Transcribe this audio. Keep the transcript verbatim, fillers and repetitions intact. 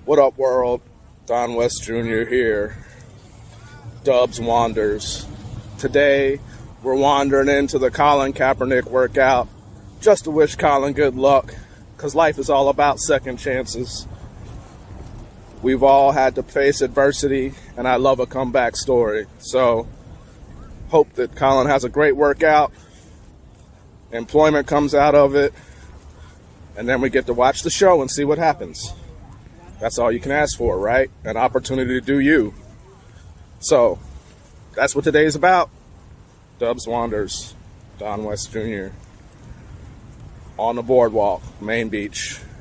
What up, world? Don West Junior here. Dubs Wanders. Today, we're wandering into the Colin Kaepernick workout just to wish Colin good luck, because life is all about second chances. We've all had to face adversity, and I love a comeback story. So, hope that Colin has a great workout, employment comes out of it, and then we get to watch the show and see what happens. That's all you can ask for, right? An opportunity to do you. So, that's what today's about. Dubs Wanders, Don West Junior On the boardwalk, Main Beach.